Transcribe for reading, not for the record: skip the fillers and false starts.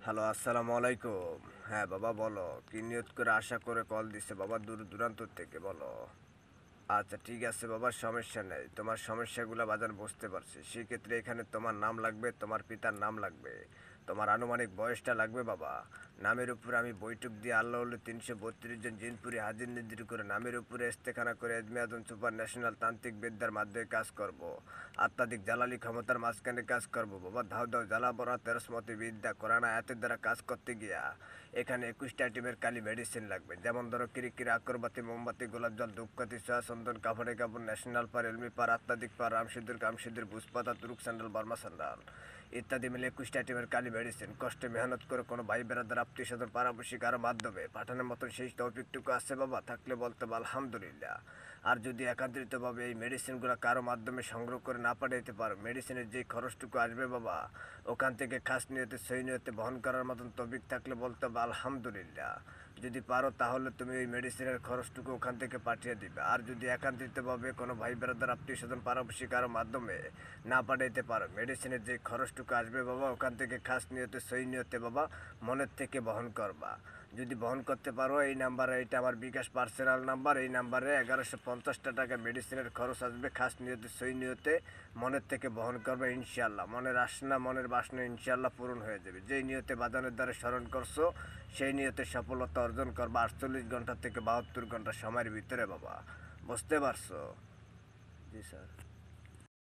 Hello, আসসালামু আলাইকুম। হ্যাঁ বাবা, বলো কি নিয়ত করে আশা করে কল দিছে বাবা, দূর দূরান্ত থেকে বলো। আচ্ছা ঠিক আছে বাবা, সমস্যা নেই। তোমার সমস্যাগুলো বাজান বুঝতে পারছি। সেক্ষেত্রে এখানে তোমার নাম লাগবে, তোমার পিতার নাম লাগবে, তোমার আনুমানিক বয়সটা লাগবে বাবা। নামের উপরে আমি বৈঠক দিয়ে আল্লাহ 332 জন জিনপুরি হাজির নির্দির করে নামের উপরে ইস্তেখানা করে এজমিয়াদুন সুপার ন্যাশনাল তান্ত্রিক বিদ্যার মাধ্যমে কাজ করব। আত্মাধিক জ্বালালি ক্ষমতার মাঝখানে কাজ করব বাবা। ধাও ধাও জ্বালা বড়া তেরসমতি বিদ্যা কোরআন আয়াতের দ্বারা কাজ করতে গিয়া এখানে 21টা আইটেমের কালি মেডিসিন লাগবে। যেমন ধরো কিরিকিরি, আকরবাতি, মোমবাতি, গোলাপ জল, ধূপকাঠি, সোয়া, চন্দন, কাপড়ে কাপড়, ন্যাশনাল পার, এলমি পার, আত্মাধিক পার, রামসিদ্ধুর, কামসিদ্ধুর, বুসপাতা, তুরুক স্যান্ডেল, বর্মা স্যান্ডেল ইত্যাদি মিলে 21টা আইটেমের কালি মেডিসিন। কষ্টে মেহনত করে কোনো ভাই বেড়াদার, আত্মীয় স্বজন, পাড়াপড়শি কারো মাধ্যমে পাঠানোর মতন সেই তৌফিকটুকু আছে বাবা, থাকলে বলতে হবে আলহামদুলিল্লাহ। আর যদি একান্তরিতভাবে এই মেডিসিনগুলো কারো মাধ্যমে সংগ্রহ করে না পাঠাইতে পারো, মেডিসিনের যেই খরচটুকু আসবে বাবা, ওখান থেকে খাস নিয়তে সই নিয়তে বহন করার মতন তৌফিক থাকলে বলতে হবে আলহামদুলিল্লাহ। যদি পারো তাহলে তুমি ওই মেডিসিনের খরচটুকু ওখান থেকে পাঠিয়ে দিবে। আর যদি একান্তরিতভাবে কোনো ভাই বেড়াদার, আত্মীয় স্বজন, পাড়াপড়শি কারো মাধ্যমে না পাঠাইতে পারো, মেডিসিনের যে খরচটুকু আসবে বাবা, ওখান থেকে খাস নিয়তে সই নিয়তে বাবা মনের থেকে বহন করবা। যদি বহন করতে পারো এই নাম্বারে, এটা আমার বিকাশ পার্সোনাল নাম্বার, এই নাম্বারে 1150 টাকা মেডিসিনের খরচ আসবে। খাস নিয়তে সই নিয়তে মনের থেকে বহন করবে ইনশাল্লাহ। মনের আসনা, মনের বাসনা ইনশাল্লাহ পূরণ হয়ে যাবে। যেই নিয়তে বাদানের দ্বারা স্মরণ করছো সেই নিয়তে সফলতা অর্জন করবা 48 ঘন্টা থেকে 72 ঘন্টা সময়ের ভিতরে বাবা। বুঝতে পারছো? জি স্যার।